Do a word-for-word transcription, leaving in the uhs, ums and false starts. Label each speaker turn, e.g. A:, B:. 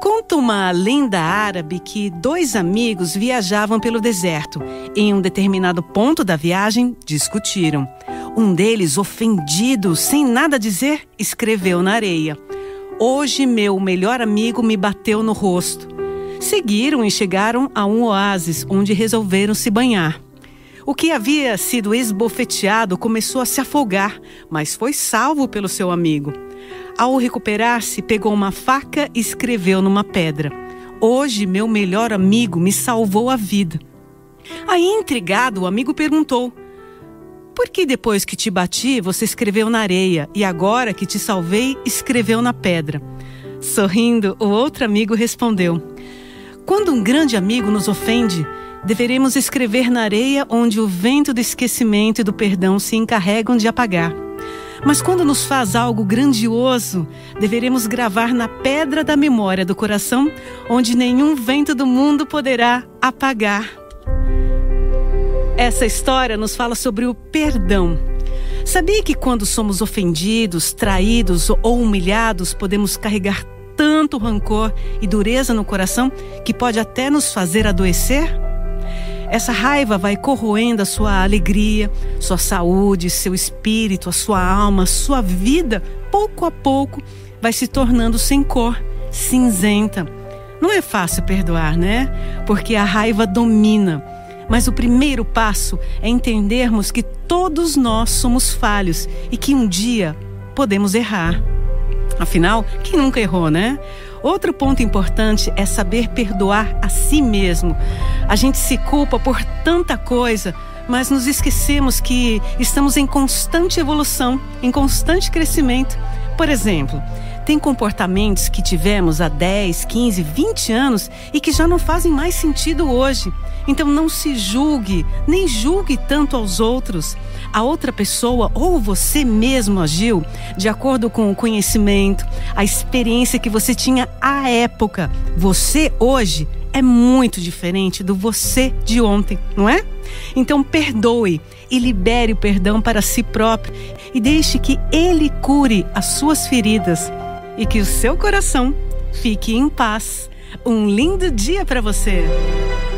A: Conta uma lenda árabe que dois amigos viajavam pelo deserto. Em um determinado ponto da viagem, discutiram. Um deles, ofendido, sem nada dizer, escreveu na areia: "Hoje meu melhor amigo me bateu no rosto." Seguiram e chegaram a um oásis, onde resolveram se banhar. O que havia sido esbofeteado começou a se afogar, mas foi salvo pelo seu amigo. Ao recuperar-se, pegou uma faca e escreveu numa pedra: "Hoje meu melhor amigo me salvou a vida." Aí, intrigado, o amigo perguntou: "Por que depois que te bati, você escreveu na areia e agora que te salvei, escreveu na pedra?" Sorrindo, o outro amigo respondeu: "Quando um grande amigo nos ofende, deveremos escrever na areia onde o vento do esquecimento e do perdão se encarregam de apagar. Mas quando nos faz algo grandioso, deveremos gravar na pedra da memória do coração, onde nenhum vento do mundo poderá apagar." Essa história nos fala sobre o perdão. Sabia que quando somos ofendidos, traídos ou humilhados, podemos carregar tanto rancor e dureza no coração que pode até nos fazer adoecer? Essa raiva vai corroendo a sua alegria, sua saúde, seu espírito, a sua alma, sua vida, pouco a pouco, vai se tornando sem cor, cinzenta. Não é fácil perdoar, né? Porque a raiva domina. Mas o primeiro passo é entendermos que todos nós somos falhos e que um dia podemos errar. Afinal, quem nunca errou, né? Outro ponto importante é saber perdoar a si mesmo. A gente se culpa por tanta coisa, mas nos esquecemos que estamos em constante evolução, em constante crescimento. Por exemplo, tem comportamentos que tivemos há dez, quinze, vinte anos e que já não fazem mais sentido hoje. Então não se julgue, nem julgue tanto aos outros. A outra pessoa ou você mesmo agiu de acordo com o conhecimento, a experiência que você tinha à época. Você hoje é muito diferente do você de ontem, não é? Então perdoe e libere o perdão para si próprio e deixe que Ele cure as suas feridas e que o seu coração fique em paz. Um lindo dia para você!